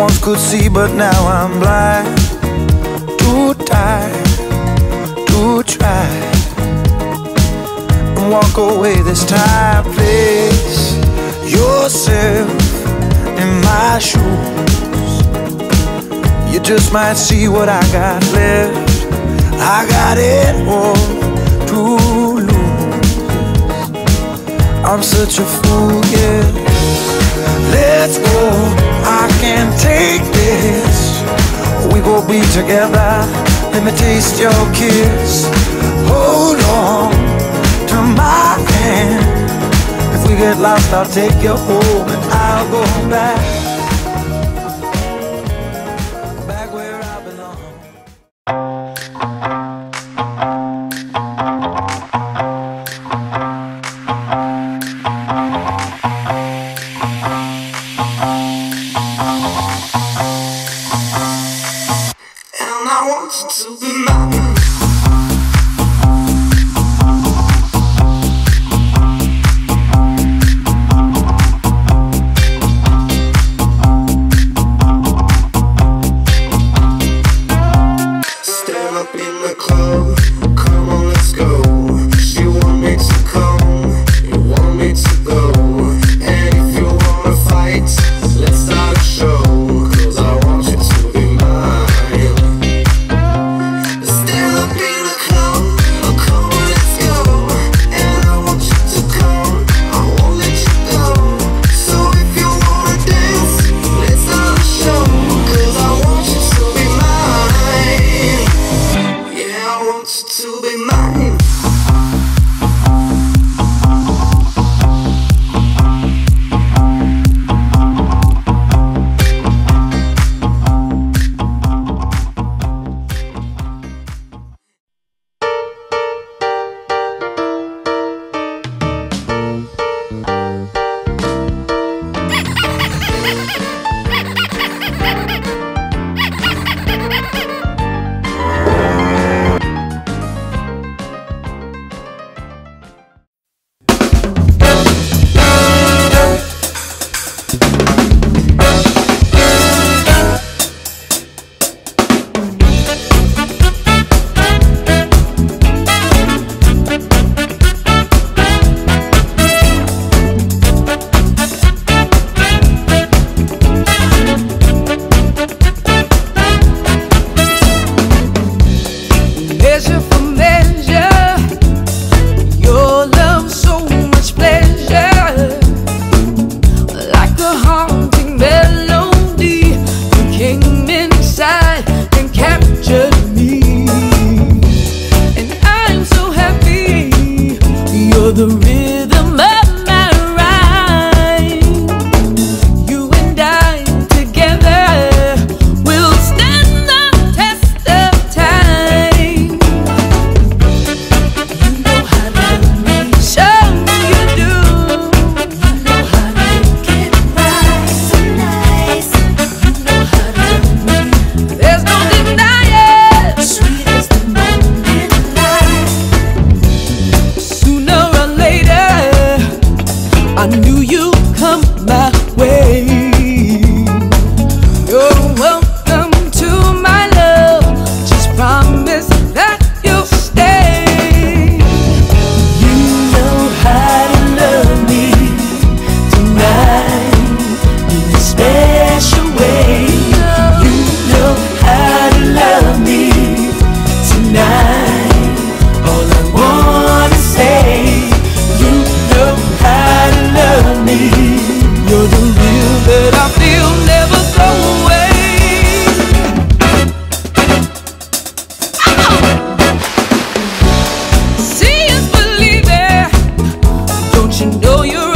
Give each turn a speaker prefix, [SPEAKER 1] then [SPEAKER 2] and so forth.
[SPEAKER 1] once could see, but now I'm blind. Too tired to try and walk away this time. Place yourself in my shoes. You just might see what I got left. I got it all to lose. I'm such a fool, yeah. Let's go, I can't take this. We gon' be together, let me taste your kiss. Hold on to my hand. If we get lost, I'll take you home and I'll go back where I belong.
[SPEAKER 2] And I want you to be mine. Stand up in the club, come on, let's go. She want me to come, you want me to go. And if you wanna fight, let's start a show. 'Cause I want you to be mine. Stand up in the club, come on, let's go. And I want you to come, I won't let you go. So if you wanna dance, let's start a show. 'Cause I want you to be mine. Yeah, I want you to be mine.
[SPEAKER 3] Measure for measure, your love so much pleasure. Like a haunting melody, you came inside and captured me. And I'm so happy, you're the rhythm of my rhyme. You and I together will stand the test of time. I knew you'd come my way. You're welcome to my love. Just promise that you'll stay. You know how to love me tonight in a special way. You know how to love me tonight. All I wanna say, you know how to love me. You're the real that I feel, never go away. See is believing. Don't you know you're